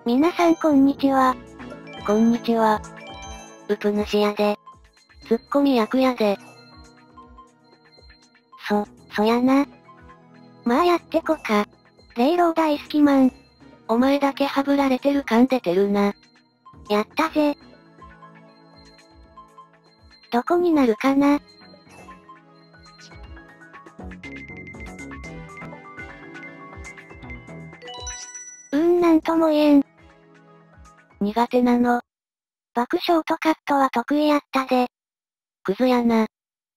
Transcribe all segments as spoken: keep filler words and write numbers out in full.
皆さんこんにちは。 こんにちは。 うぷ主やで。 ツッコミ役やで。 そ、そやな。まあやってこか。霊老大好きマン。 お前だけハブられてる感出てるな。 やったぜ。どこになるかな。うーんなんとも言えん。 苦手なの。 バクショートカットは得意やったで。 クズやな。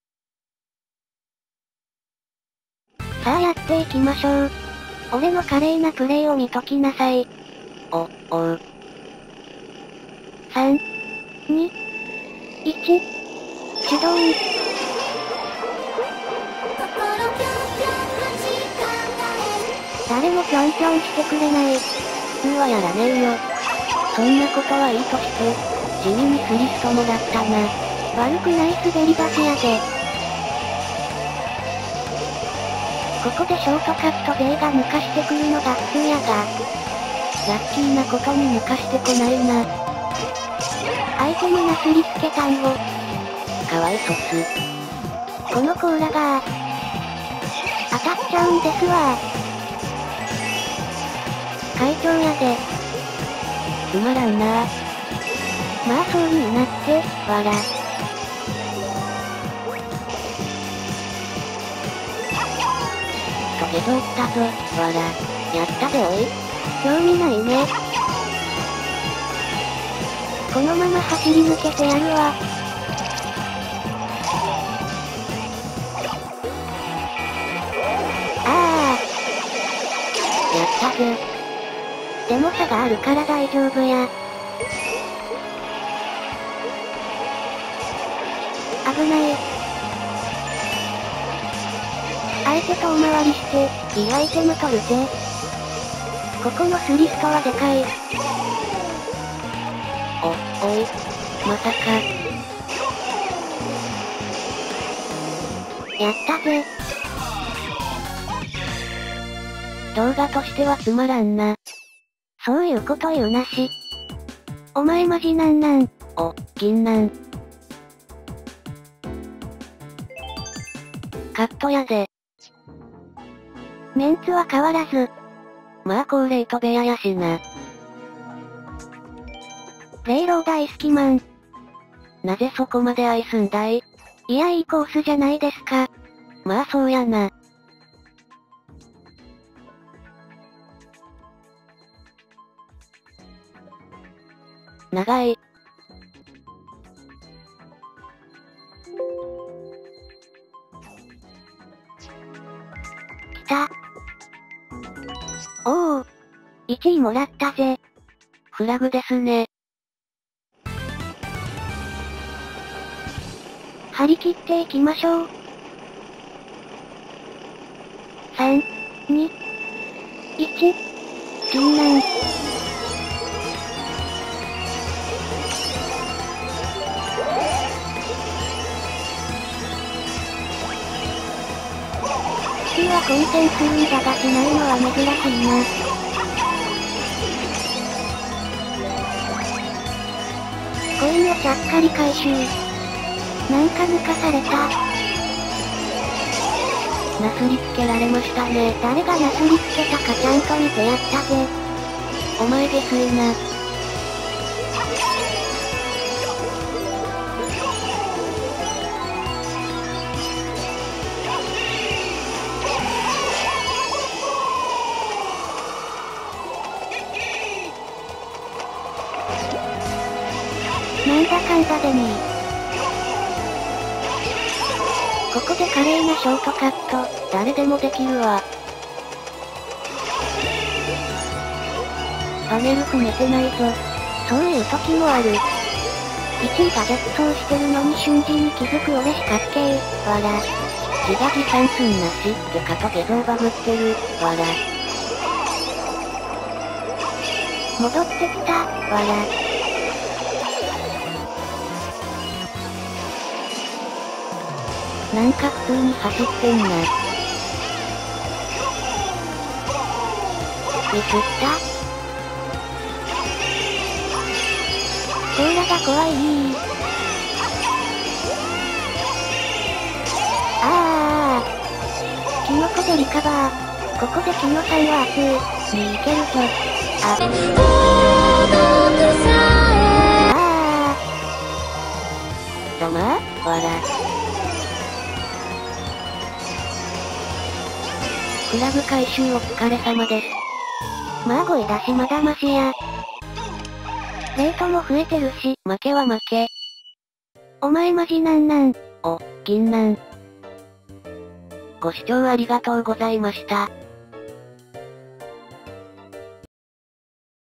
さあやっていきましょう。俺の華麗なプレイを見ときなさい。 お、おう。 さん、に、いち、始動。誰もぴょんぴょんしてくれない。 普通はやらねえよ。そんなことはいいとして、地味にスリストもらったな。 悪くない滑り出しやで。ここでショートカット勢が抜かしてくるのが普通やが。 ラッキーなことに抜かしてこないな。 相手になすりつけたんご。 かわいそす。 このコーラが当たっちゃうんですわ。会長やで。 つまらんな。 まあそういうなって、わら。 トゲ通ったぞ、わら。やったでおい。 興味ないね。このまま走り抜けてやるわ。ああ。 やったぜ。 でも差があるから大丈夫や。危ない。相手遠回りして、いいアイテム取るぜ。ここのスリストはでかい。 お、おい。まさか。 やったぜ。 動画としてはつまらんな。 そういうこと言うなし。お前マジなんなん。 お、銀なん。カットやで。 メンツは変わらず。 まあ高レート部屋やしな。 霊老大好きマン。 なぜそこまで愛すんだい？ いやいいコースじゃないですか。 まあそうやな。長い。 来た。おお。いちいもらったぜ。 フラグですね。 張り切っていきましょう。さん、に、いち、銀なん。普通は混戦するんだがしないのは珍しいな。コインをちゃっかり回収。なんか抜かされた。 なすりつけられましたね。 誰がなすりつけたかちゃんと見てやったぜ。 お前下水な。 なんだかんだでねー。ここで華麗なショートカット。 誰でもできるわ。パネル踏めてないぞ。 そういう時もある。いちいが逆走してるのに瞬時に気づく俺しかっけー。わら。 自画自賛すんなし、デカと下像バグってる。わら。 戻ってきた。わら。 なんか普通に走ってんな。 ミスったコーラが怖いー。あー。キノコでリカバー。ここでキノさんは熱い。に行けると。あ。あー。ざまあわら。クラブ回収お疲れ様です。まあごいだしまだましや。レートも増えてるし、負けは負け。お前マジなんなん。お、銀なん。ご視聴ありがとうございました。